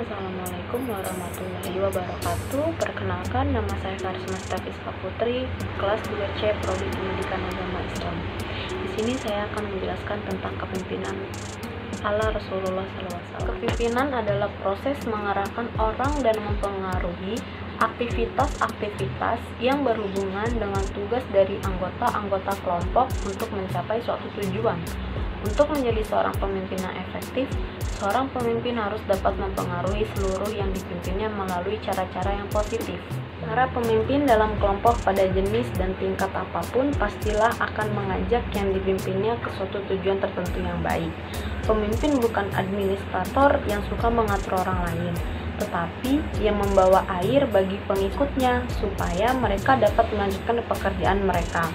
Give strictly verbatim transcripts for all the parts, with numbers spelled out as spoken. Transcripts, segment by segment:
Assalamualaikum warahmatullahi wabarakatuh. Perkenalkan, nama saya Karisma Stafisca Putri, kelas dua C Prodi Pendidikan Agama Islam. Di sini saya akan menjelaskan tentang kepemimpinan ala Rasulullah shallallahu alaihi wasallam. Kepemimpinan adalah proses mengarahkan orang dan mempengaruhi aktivitas-aktivitas yang berhubungan dengan tugas dari anggota-anggota kelompok untuk mencapai suatu tujuan. Untuk menjadi seorang pemimpin yang efektif, seorang pemimpin harus dapat mempengaruhi seluruh yang dipimpinnya melalui cara-cara yang positif. Para pemimpin dalam kelompok pada jenis dan tingkat apapun pastilah akan mengajak yang dipimpinnya ke suatu tujuan tertentu yang baik. Pemimpin bukan administrator yang suka mengatur orang lain, tetapi yang membawa air bagi pengikutnya supaya mereka dapat melanjutkan pekerjaan mereka.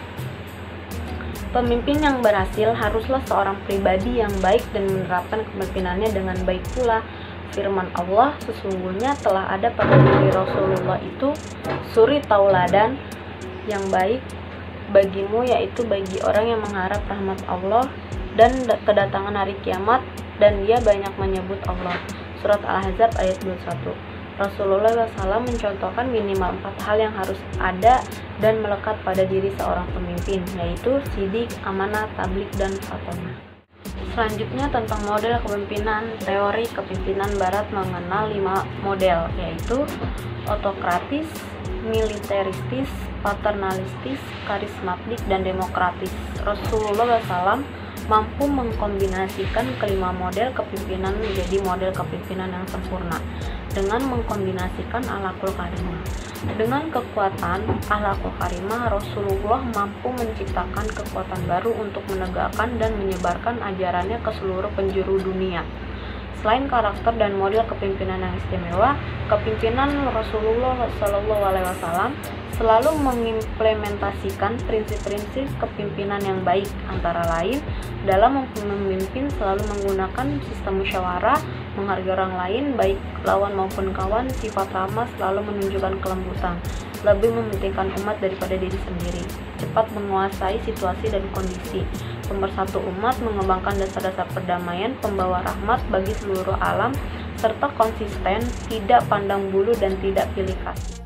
Pemimpin yang berhasil haruslah seorang pribadi yang baik dan menerapkan kepemimpinannya dengan baik pula. Firman Allah, sesungguhnya telah ada pada diri Rasulullah itu suri tauladan yang baik bagimu, yaitu bagi orang yang mengharap rahmat Allah dan kedatangan hari kiamat, dan dia banyak menyebut Allah. Surat Al-Ahzab ayat dua puluh satu. Rasulullah shallallahu alaihi wasallam mencontohkan minimal empat hal yang harus ada dan melekat pada diri seorang pemimpin, yaitu sidik, amanah, tablik, dan fatonah. Selanjutnya tentang model kepemimpinan. Teori kepemimpinan Barat mengenal lima model, yaitu autokratis, militeristis, paternalistis, karismatik, dan demokratis. Rasulullah shallallahu alaihi wasallam mampu mengkombinasikan kelima model kepemimpinan menjadi model kepemimpinan yang sempurna dengan mengkombinasikan akhlakul karimah. Dengan kekuatan akhlakul karimah, Rasulullah mampu menciptakan kekuatan baru untuk menegakkan dan menyebarkan ajarannya ke seluruh penjuru dunia. Selain karakter dan model kepemimpinan yang istimewa, kepemimpinan Rasulullah shallallahu alaihi wasallam selalu mengimplementasikan prinsip-prinsip kepemimpinan yang baik, antara lain dalam memimpin selalu menggunakan sistem musyawarah, menghargai orang lain, baik lawan maupun kawan, sifat ramah, selalu menunjukkan kelembutan, lebih mementingkan umat daripada diri sendiri, cepat menguasai situasi dan kondisi, pemersatu umat, mengembangkan dasar-dasar perdamaian, pembawa rahmat bagi seluruh alam, serta konsisten, tidak pandang bulu dan tidak pilih kasih.